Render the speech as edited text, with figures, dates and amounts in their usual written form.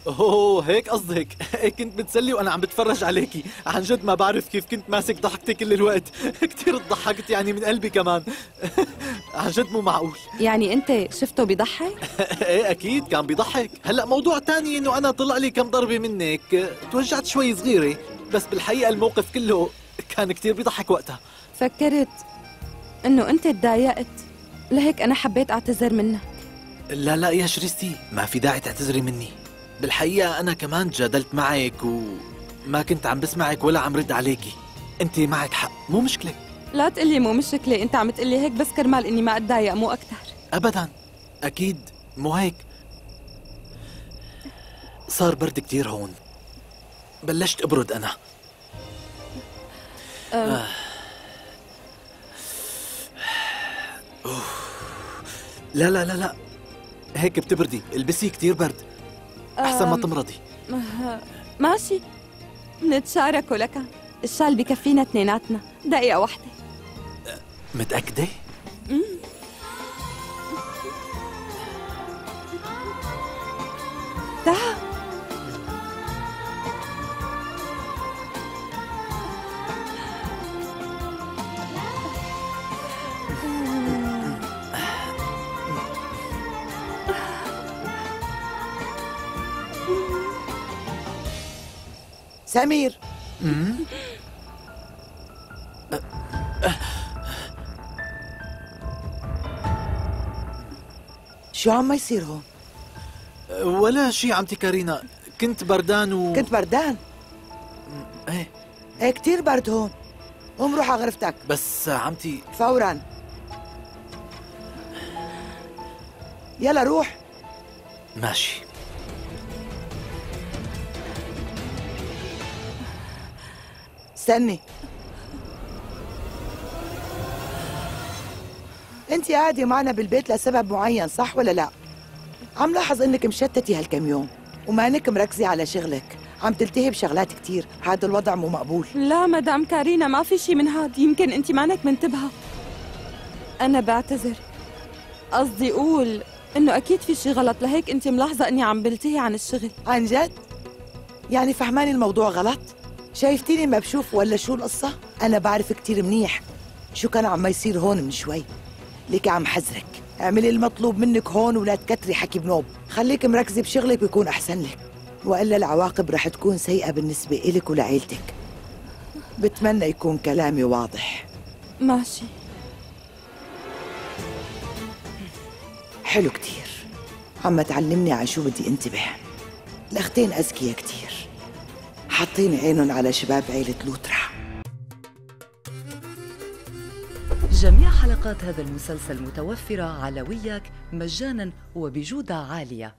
اوه هيك قصدك. كنت بتسلي وانا عم بتفرج عليكي. عن جد ما بعرف كيف كنت ماسك ضحكتي كل الوقت. كثير ضحكت يعني من قلبي كمان. عن جد مو معقول. يعني انت شفته بيضحك؟ ايه اكيد كان بيضحك. هلا موضوع تاني انه انا طلع لي كم ضربة منك، توجعت شوي صغيرة، بس بالحقيقة الموقف كله كان كثير بيضحك وقتها. فكرت انه انت تضايقت، لهيك انا حبيت اعتذر منك. لا لا يا شريستي، ما في داعي تعتذري مني. بالحقيقة أنا كمان جادلت معك وما كنت عم بسمعك ولا عم رد عليكي. أنت معك حق، مو مشكلة. لا تقلي مو مشكلة، انت عم تقلي هيك بس كرمال اني ما اتضايق مو اكثر. أبدا، أكيد مو هيك. صار برد كتير هون، بلشت أبرد أنا. لا لا لا لا، هيك بتبردي، البسي كتير برد أحسن ما تمرضي. ماشي، نتشاركه لك. الشال بكفينا اثنيناتنا، دقيقة واحدة. متأكدة؟ تعال. سمير. شو عم يصير هون؟ ولا شي عمتي كارينا، كنت بردان كنت بردان؟ ايه ايه كتير برد هون. قوم روح على غرفتك بس عمتي. فورا، يلا روح. ماشي. استني، انت قاعدة معنا بالبيت لسبب معين صح ولا لا؟ عم لاحظ انك مشتتة هالكم يوم وما انك مركزة على شغلك، عم تلتهي بشغلات كتير، هذا الوضع مو مقبول. لا مدام كارينا، ما في شي من هاد، يمكن انت مانك منتبهة. انا بعتذر، قصدي اقول انه اكيد في شي غلط، لهيك انت ملاحظة اني عم بلتهي عن الشغل. عن جد؟ يعني فهماني الموضوع غلط؟ شايفتيني ما بشوف ولا شو القصة؟ أنا بعرف كتير منيح شو كان عم يصير هون من شوي، ليكي عم حذرك، اعملي المطلوب منك هون ولا تكتري حكي بنوب، خليك مركزة بشغلك بيكون أحسن لك، وإلا العواقب رح تكون سيئة بالنسبة إلك ولعيلتك. بتمنى يكون كلامي واضح. ماشي. حلو كتير، عم تعلمني على شو بدي انتبه. الأختين أذكياء كتير، حاطين عينهم على شباب عيلة لوترا. جميع حلقات هذا المسلسل متوفرة على وياك مجانا وبجودة عالية.